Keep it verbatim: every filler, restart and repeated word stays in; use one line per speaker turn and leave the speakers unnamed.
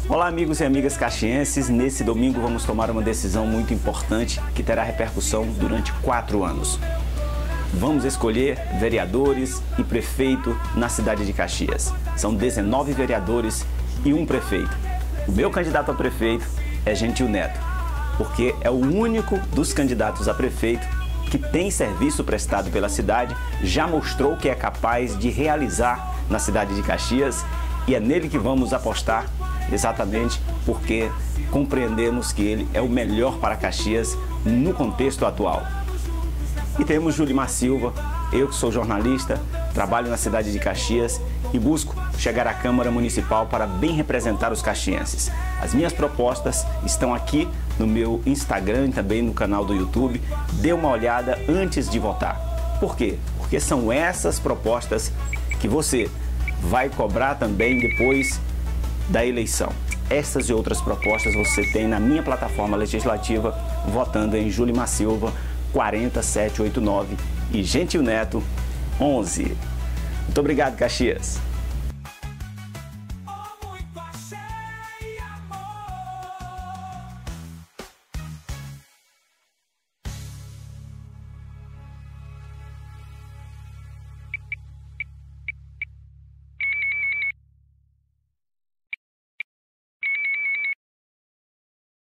Olá, amigos e amigas caxienses. Nesse domingo vamos tomar uma decisão muito importante que terá repercussão durante quatro anos. Vamos escolher vereadores e prefeito na cidade de Caxias. São dezenove vereadores e um prefeito. O meu candidato a prefeito é Gentil Neto, porque é o único dos candidatos a prefeito que tem serviço prestado pela cidade, já mostrou que é capaz de realizar na cidade de Caxias e é nele que vamos apostar. Exatamente porque compreendemos que ele é o melhor para Caxias no contexto atual. E temos Julimar Silva, eu que sou jornalista, trabalho na cidade de Caxias e busco chegar à Câmara Municipal para bem representar os caxienses. As minhas propostas estão aqui no meu Instagram e também no canal do YouTube. Dê uma olhada antes de votar. Por quê? Porque são essas propostas que você vai cobrar também depois da eleição. Essas e outras propostas você tem na minha plataforma legislativa, votando em Julimar Silva quatro sete oito nove e Gentil Neto onze. Muito obrigado, Caxias.